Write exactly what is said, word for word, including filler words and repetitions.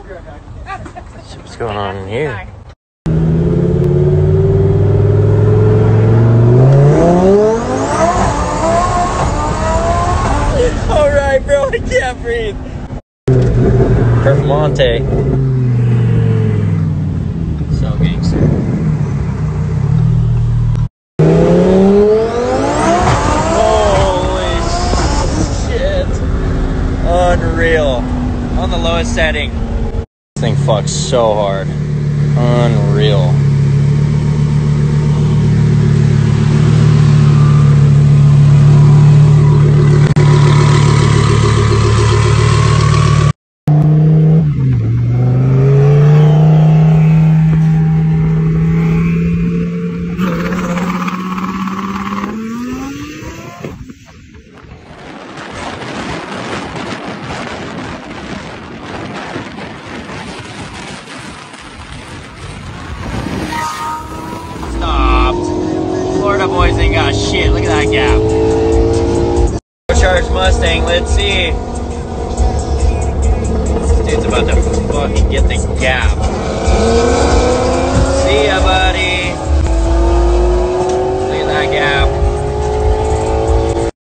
What's going on in here? Alright, bro, I can't breathe. Performante. So gangster. Holy shit. Unreal. On the lowest setting. This thing fucks so hard. Unreal. Florida boys ain't got shit. Look at that gap. Charged Mustang. Let's see. This dude's about to fucking get the gap.